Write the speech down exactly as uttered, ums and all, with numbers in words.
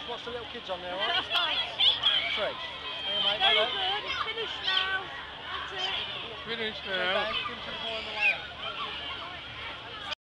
watch the little kids on there, all right? Three. Hang on, mate. Very good, it's finished now. That's it. Finished Go now. back, give them to the boy on the way